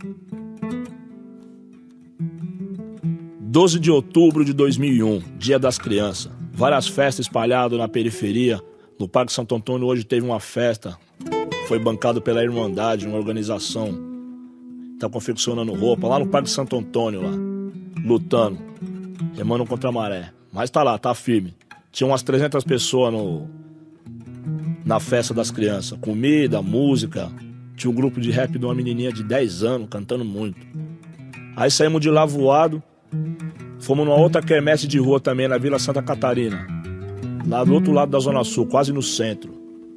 12 de outubro de 2001, Dia das Crianças. Várias festas espalhadas na periferia. No Parque Santo Antônio hoje teve uma festa. Foi bancado pela Irmandade, uma organização. Tá confeccionando roupa lá no Parque Santo Antônio, lá. Lutando. Remando contra a maré. Mas tá lá, tá firme. Tinha umas 300 pessoas na festa das crianças. Comida, música. Tinha um grupo de rap de uma menininha de 10 anos cantando muito. Aí saímos de lá voado. Fomos numa outra quermesse de rua também, na Vila Santa Catarina. Lá do outro lado da Zona Sul, quase no centro.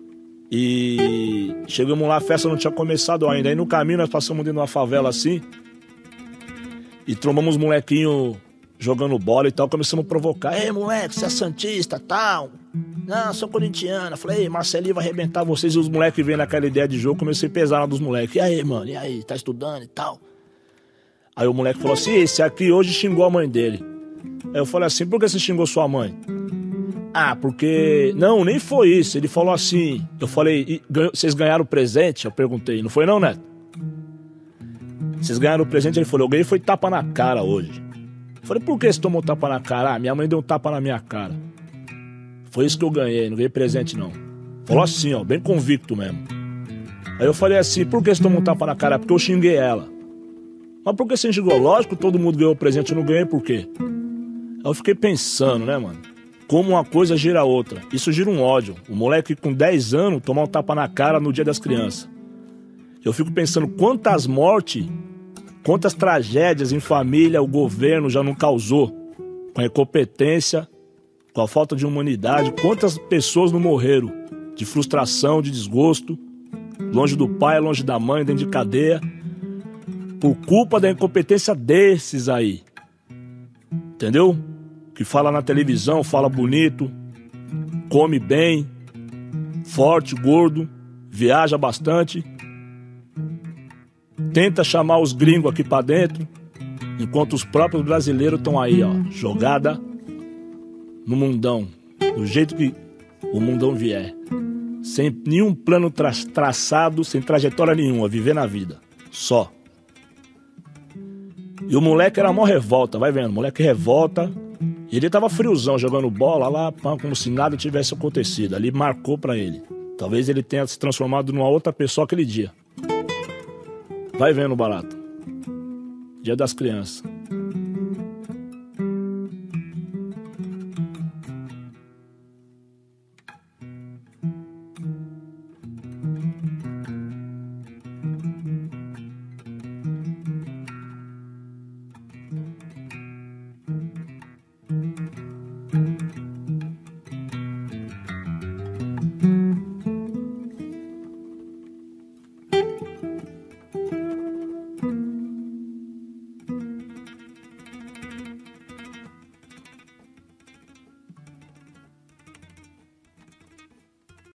E chegamos lá, a festa não tinha começado ainda. Aí no caminho nós passamos dentro de uma favela assim. E trombamos uns molequinhos jogando bola e tal. Começamos a provocar. Ei, moleque, você é santista, tal? Não, sou corintiana. Falei, ei, Marcelinho vai arrebentar vocês. E os moleques vêm naquela ideia de jogo. Comecei a pesar lá dos moleques. E aí, mano, e aí, tá estudando e tal? Aí o moleque falou assim, esse aqui hoje xingou a mãe dele. Aí eu falei assim, por que você xingou sua mãe? Ah, porque... Não, nem foi isso. Ele falou assim, eu falei, vocês ganharam o presente? Eu perguntei, não foi não, Neto? Vocês ganharam o presente? Ele falou, eu ganhei foi tapa na cara hoje. Eu falei, por que você tomou tapa na cara? Ah, minha mãe deu um tapa na minha cara. Foi isso que eu ganhei, não ganhei presente não. Falou assim, ó, bem convicto mesmo. Aí eu falei assim, por que você tomou um tapa na cara? Porque eu xinguei ela. Mas por que você xingou? Lógico, todo mundo ganhou o presente, eu não ganhei, por quê? Aí eu fiquei pensando, né, mano? Como uma coisa gira a outra. Isso gira um ódio. O moleque com 10 anos tomar um tapa na cara no Dia das Crianças. Eu fico pensando quantas mortes, quantas tragédias em família o governo já não causou. Com a incompetência, com a falta de humanidade. Quantas pessoas não morreram de frustração, de desgosto. Longe do pai, longe da mãe, dentro de cadeia. Por culpa da incompetência desses aí. Entendeu? Que fala na televisão, fala bonito, come bem, forte, gordo, viaja bastante. Tenta chamar os gringos aqui pra dentro, enquanto os próprios brasileiros estão aí, ó, jogada no mundão, do jeito que o mundão vier. Sem nenhum plano traçado, sem trajetória nenhuma, viver na vida, só. E o moleque era mó revolta, vai vendo, o moleque revolta. E ele tava friozão, jogando bola lá, como se nada tivesse acontecido. Ali marcou pra ele. Talvez ele tenha se transformado numa outra pessoa aquele dia. Vai vendo, barato. Dia das Crianças.